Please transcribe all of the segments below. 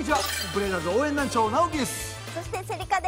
にちは。ブレイザーズ応援団長直樹です。 そしてセリカです。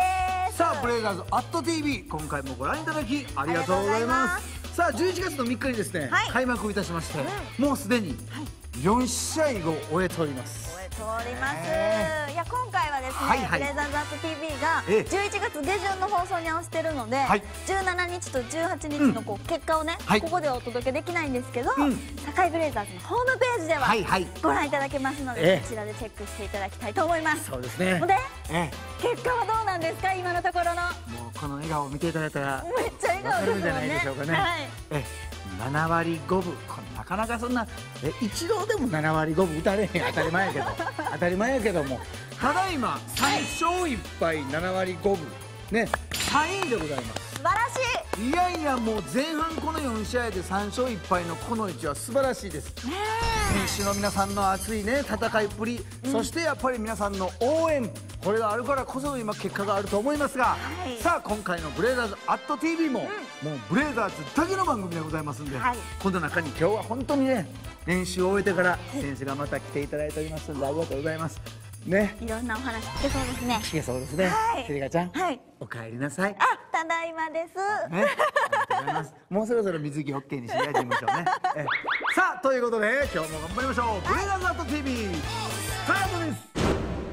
さあブレイザーズ@TV、今回もご覧いただきありがとうございます。さあ11月の3日にですね、開幕いたしまして、もうすでに4試合を終えております。 終えております。いや今回はですね、ブレイザーズ@TVが11月下旬の放送に合わせてるので、17日と18日の結果をね、ここではお届けできないんですけど、堺ブレイザーズのホームページではご覧いただけますので、こちらでチェックしていただきたいと思います。 そうですね。 で、結果はどうなんですか、今のところの。 もうこの笑顔を見ていただいたらめっちゃ笑顔ですもんね。 わかるんじゃないでしょうかね。7割5分、これなかなかそんな一度でも7割5分打たれへん、当たり前やけど当たり前やけども、ただいま3勝1敗7割5分ね、3位でございます。 素晴らしい。 いやいや、もう前半この4試合で3勝1敗のこの位置は素晴らしいです。選手の皆さんの熱いね戦いっぷり、そしてやっぱり皆さんの応援、これがあるからこそ今結果があると思いますが、さあ今回のブレイザーズ@TVも、もうブレイザーズだけの番組でございますんで、この中に今日は本当にね練習を終えてから選手がまた来ていただいておりますので、ありがとうございますね。 いろんなお話聞けそうですね。 聞けそうですね。セリカちゃん、お帰りなさい。 あ、ただいまです。 ありがとうございます。もうそろそろ水着 OK にしてやりましょうね。さあということで今日も頑張りましょう。ブレイザーズ@TVスタートです。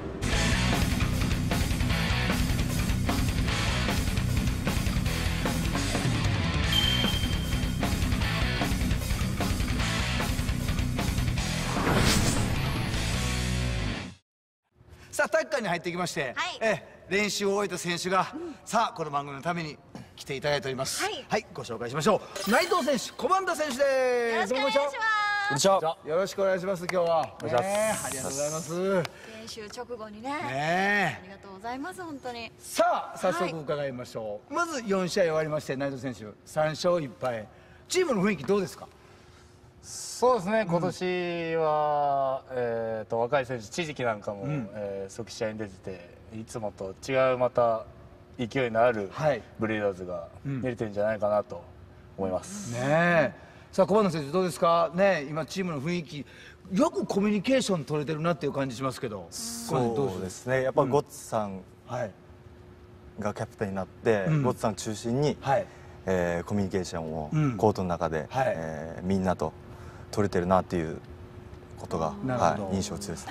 さあ体育館に入ってきまして、練習を終えた選手が、さあこの番組のために来ていただいております。はい、ご紹介しましょう。内藤選手、小判田選手です。 よろしくお願いします。 よろしくお願いします。今日はお願いします。ありがとうございます。 練習直後にね、ありがとうございます。本当に。 さあ早速伺いましょう。まず4試合終わりまして、内藤選手3勝1敗、チームの雰囲気どうですか？ そうですね、今年は、若い選手、地域なんかも、即試合に出てて、いつもと違うまた勢いのあるブレイザーズが見れてるんじゃないかなと思います。 さあ小判田選手どうですかね、今チームの雰囲気、よくコミュニケーション取れてるなっていう感じしますけど。 そうですね、やっぱゴッツさんがキャプテンになって、ゴッツさん中心に、コミュニケーションをコートの中で、みんなと取れてるなっていうことが、印象強いです。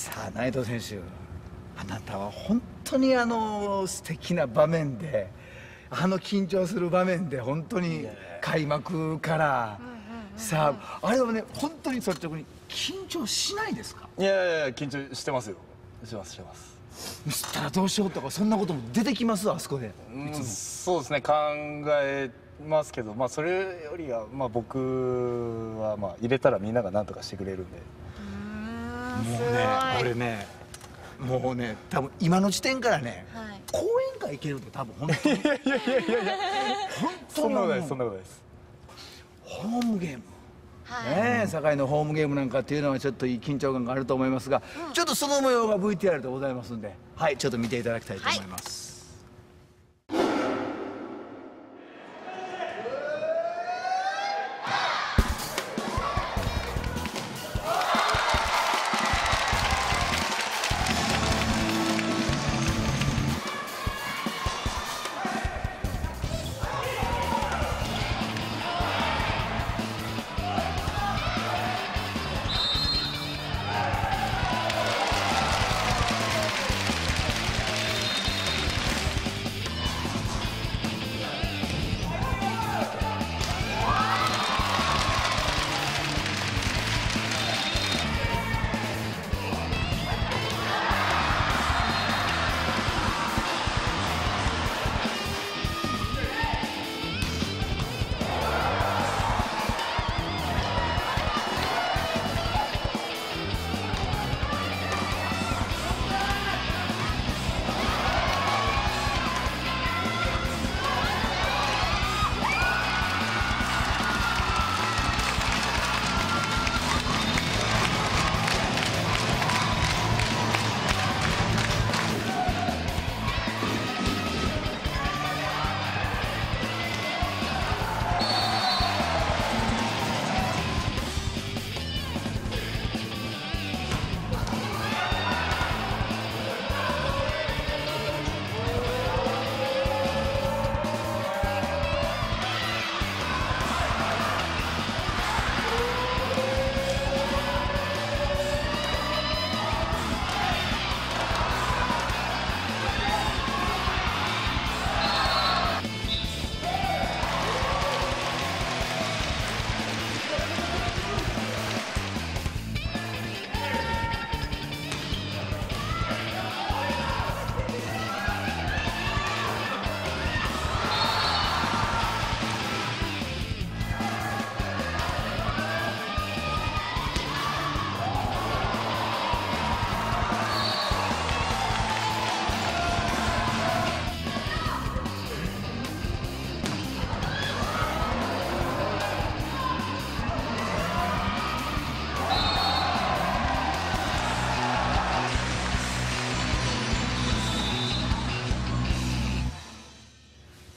さあ内藤選手、あなたは本当に素敵な場面で、緊張する場面で本当に開幕からさあ、あれはね本当に率直に緊張しないですか？ いやいや緊張してますよ。してます。 ミスったらどうしようとかそんなことも出てきます？あそこで。 そうですね、考えますけど、それよりは僕は入れたらみんなが何とかしてくれるんで。 もうね、これね、もうね、多分今の時点からね、講演会行けると多分本当に。いや本当そんなことないです、そんなことないです。 ホームゲーム。堺のホームゲームなんかっていうのはちょっといい緊張感があると思いますが、ちょっとその模様が VTR でございますんで、ちょっと見ていただきたいと思います。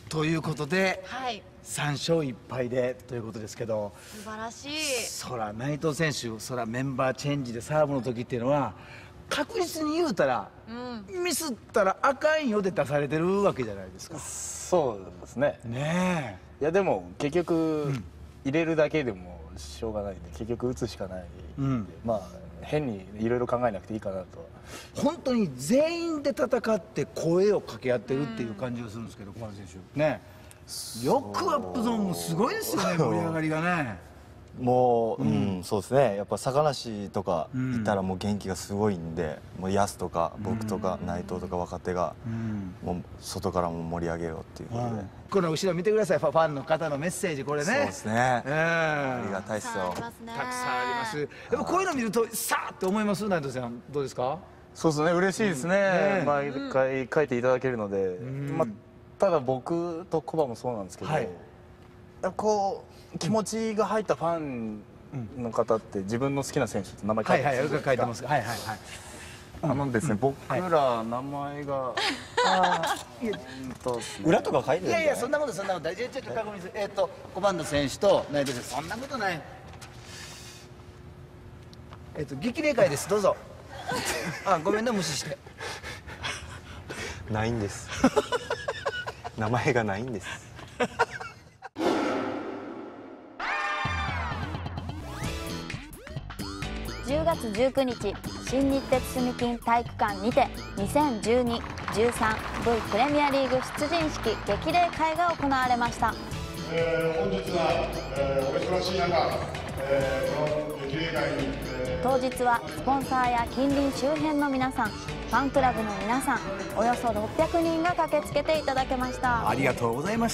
ということで、3勝1敗でということですけど、 素晴らしい。 そら内藤選手、そらメンバーチェンジでサーブの時っていうのは確実に言うたら、ミスったらあかんよで出されてるわけじゃないですか。 そうですね。 ねえ。いやでも結局、入れるだけでもしょうがないんで、結局打つしかないんで、まあ変にいろいろ考えなくていいかなと。 本当に全員で戦って声を掛け合ってるっていう感じがするんですけど、小松選手ね、よくアップゾーンもすごいですよね、盛り上がりがね。 もう、そうですね、やっぱ坂梨とかいたらもう元気がすごいんで、もうヤスとか僕とか内藤とか若手がもう外からも盛り上げようっていうことで、 この後ろ見てください、ファンの方のメッセージ、これね。 そうですね、ありがたいっすよ。 たくさんあります。やっぱこういうの見るとさあって思います。内藤さんどうですか？ そうですね、嬉しいですね、毎回書いていただけるので、ただ僕とコバもそうなんですけど、こう気持ちが入ったファンの方って自分の好きな選手って名前書いてます。 よく書いてます。 ですね、僕ら名前が裏とか書いてるんいやいや、そんなこと大丈夫。ちょっと確認する。5番の選手と内藤選手、そんなことない。激励会です、どうぞ。ごめんね、無視して。 ないんです名前がないんです。 10月19日、新日鉄住金体育館にて 2012-13V プレミアリーグ出陣式激励会が行われました。 本日は、お忙しい中、この激励会に、 当日はスポンサーや近隣周辺の皆さん、ファンクラブの皆さん、およそ600人が駆けつけていただけました。 ありがとうございました。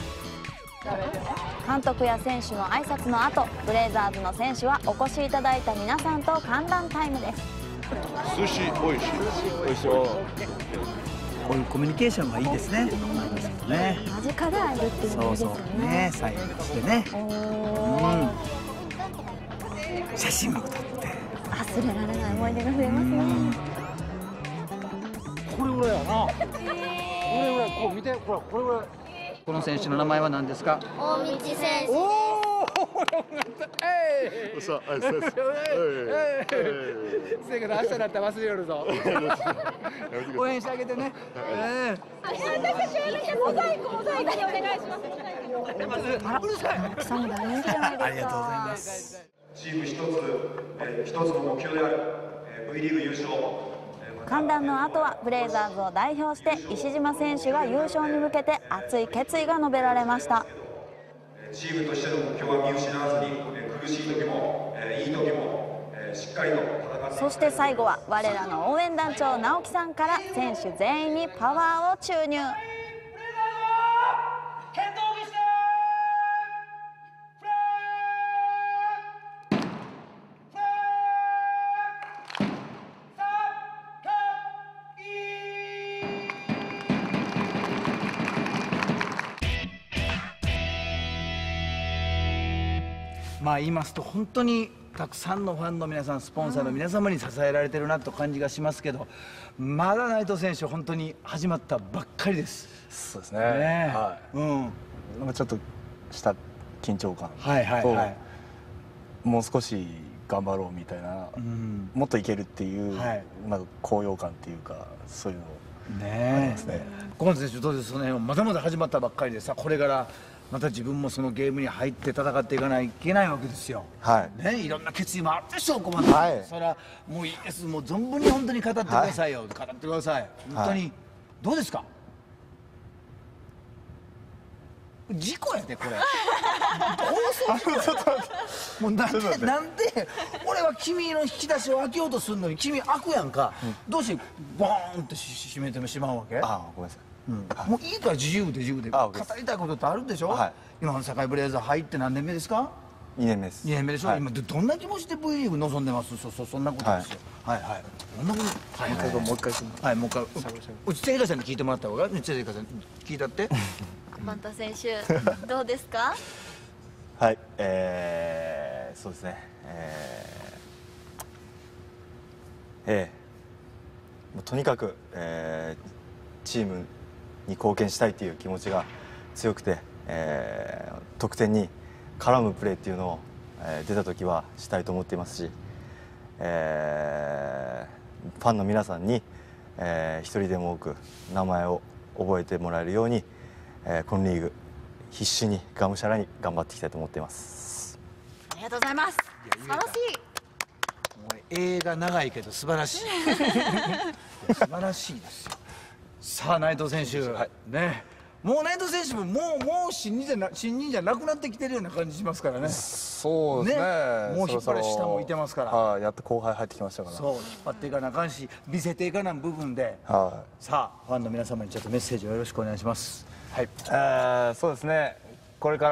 監督や選手の挨拶の後、ブレイザーズの選手はお越しいただいた皆さんと歓談タイムです。 寿司おいしい。おいしい。 こういうコミュニケーションがいいですね。 間近で会えるっていうのいいですよね。 サインしてね。写真も撮って。 忘れられない思い出が増えますね。 これぐらいやな。これぐらい、こう見て、ほら、これぐらい。この選手の名前は何ですか？ 大道選手です。 せやけど明日だったら忘れよるぞ。応援してあげてね。 モザイクにお願いします。 うるさい。 たくさんの大人気じゃないですか。 ありがとうございます。 チーム一つの目標である V リーグ優勝。 歓談の後はブレイザーズを代表して石島選手が優勝に向けて熱い決意が述べられました。 チームとしての目標は見失わずに、苦しい時もいい時もしっかりと戦って。 そして最後は我らの応援団長直樹さんから選手全員にパワーを注入。 言いますと本当にたくさんのファンの皆さん、スポンサーの皆様に支えられてるなと感じがしますけど、まだ内藤選手本当に始まったばっかりです。 そうですね。はい。なんかちょっとした緊張感と、もう少し頑張ろうみたいな、もっといけるっていうなんか高揚感っていうか、そういうのありますね。 小松選手どうです？その辺まだまだ始まったばっかりでさ、これからまた自分もそのゲームに入って戦っていかないといけないわけですよ。いろんな決意もあるでしょう、小松さん。それはもういいです、もう存分に本当に語ってくださいよ、語ってください。本当にどうですか？事故やでこれ。もうなんで俺は君の引き出しを開けようとするのに君開くやんか。どうしてボーンって閉めてしまうわけ？ ごめんなさい。 もういいから自由で語りたいことってあるでしょ。今の堺ブレイザー入って何年目ですか？2 年目です。 2年目でしょ。今どんな気持ちで V リーグ望んでます？そんなことですよ。どんなこと？もう一回もう一回内瀬里香さんに聞いてもらった方が。内瀬里香さん聞いたって。 バンタ選手どうですか？ はい、そうですね。もうとにかくチームに貢献したいという気持ちが強くて、得点に絡むプレーっていうのを、出た時はしたいと思っていますし、ファンの皆さんに、一人でも多く名前を覚えてもらえるように、このリーグ必死にがむしゃらに頑張っていきたいと思っています。 ありがとうございます。素晴らしい。 映画長いけど素晴らしい素晴らしいですよ。さあ内藤選手、ね、もう内藤選手ももう新人じゃなくなってきてるような感じしますからね。 そうですね。 もう引っ張る下もいてますから。 やっと後輩入ってきましたから。 そう引っ張っていかなあかんし見せていかな部分で、さあファンの皆様にちょっとメッセージをよろしくお願いします。 はい。そうですね。これから、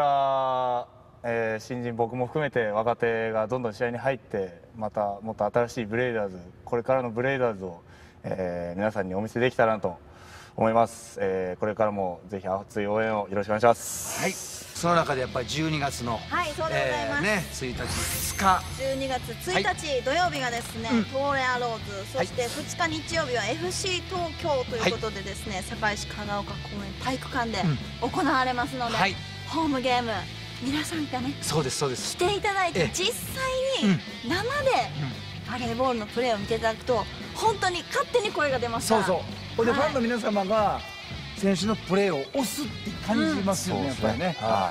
新人僕も含めて若手がどんどん試合に入ってまたもっと新しいブレイダーズ、これからのブレイダーズを、皆さんにお見せできたらなと思います。これからもぜひ熱い応援をよろしくお願いします。 はい。その中でやっぱり12月のはいそうでございます、 ね、1日2日 12月1日土曜日がですね、東レアローズ、そして2日日曜日は FC 東京ということでですね、堺市香岡公園体育館で行われますので、ホームゲーム皆さんがね、 そうですそうです、 来ていただいて実際に生でバレーボールのプレーを見ていただくと本当に勝手に声が出ますから。 そうそう。でファンの皆様が選手のプレーを押すって感じますよね、やっぱりね。はい。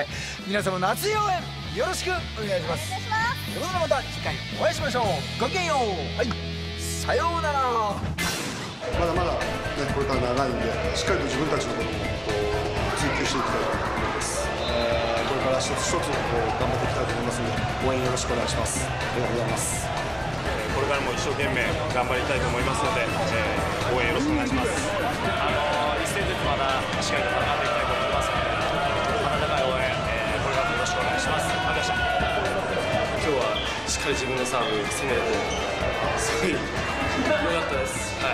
皆様の熱い応援よろしくお願いします。ということでまた次回お会いしましょう。ごきげんよう。はい。さようなら。 まだまだねこれから長いんでしっかりと自分たちのことも追求していきたいと思います。これから一つ一つ頑張っていきたいと思いますので応援よろしくお願いします。ありがとうございます。 これからも一生懸命頑張りたいと思いますので、応援よろしくお願いします。一戦ずつまたしっかりと戦っていきたいと思いますので、温かい応援、これからもよろしくお願いします。ありがとうございました。 今日はしっかり自分のサーブ攻めれてすごい良かったです。はい。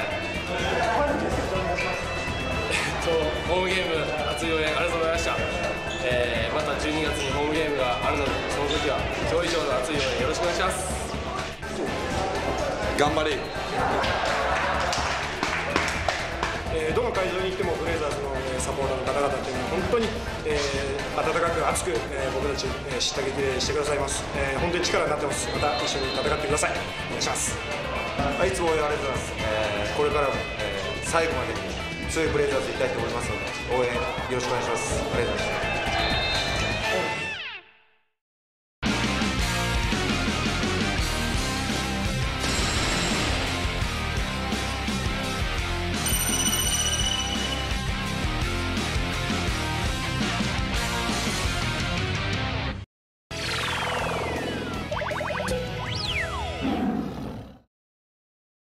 ホームゲーム熱い応援ありがとうございました。また12月にホームゲームがあるので、その時は今日以上の熱い応援よろしくお願いします。 頑張れ。 どの会場に行ってもブレイザーズのサポーターの方々というのは本当に、温かく熱く、僕たち知った激励してくださいます。本当に力になってます。また一緒に戦ってください。お願いします。 いつも応援ありがとうございます。これからも、最後まで強いブレイザーズでいきたいと思いますので応援よろしくお願いします。ありがとうございました。